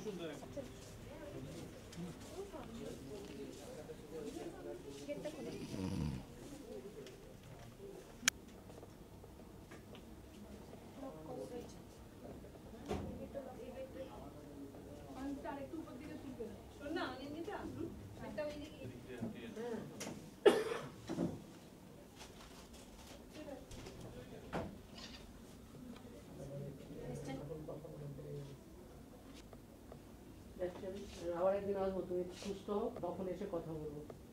আবার একদিন আসবো, তুমি সুস্থ তখন এসে কথা বলবো।